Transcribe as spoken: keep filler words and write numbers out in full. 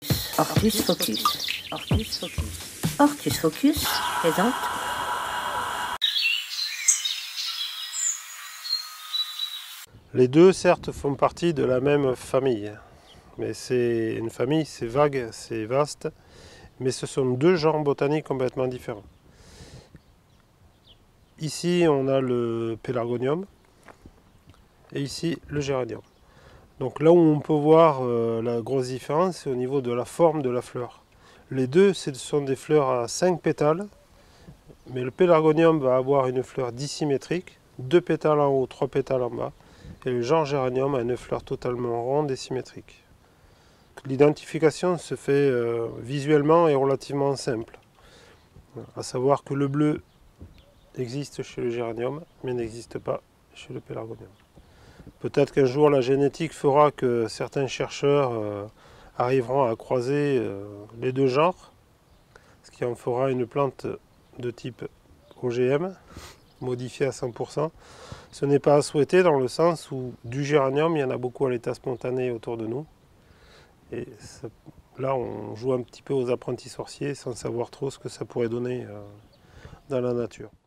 Ortus Focus. Ortus Focus. Ortus Focus présente. Les deux, certes, font partie de la même famille. Mais c'est une famille, c'est vague, c'est vaste. Mais ce sont deux genres botaniques complètement différents. Ici, on a le pélargonium. Et ici, le géranium. Donc là où on peut voir euh, la grosse différence, c'est au niveau de la forme de la fleur. Les deux, ce sont des fleurs à cinq pétales, mais le pélargonium va avoir une fleur dissymétrique, deux pétales en haut, trois pétales en bas, et le genre géranium a une fleur totalement ronde et symétrique. L'identification se fait euh, visuellement et relativement simple, à savoir que le bleu existe chez le géranium, mais n'existe pas chez le pélargonium. Peut-être qu'un jour la génétique fera que certains chercheurs euh, arriveront à croiser euh, les deux genres, ce qui en fera une plante de type O G M, modifiée à cent pour cent. Ce n'est pas à souhaiter dans le sens où du géranium, il y en a beaucoup à l'état spontané autour de nous. Et ça, là, on joue un petit peu aux apprentis sorciers sans savoir trop ce que ça pourrait donner euh, dans la nature.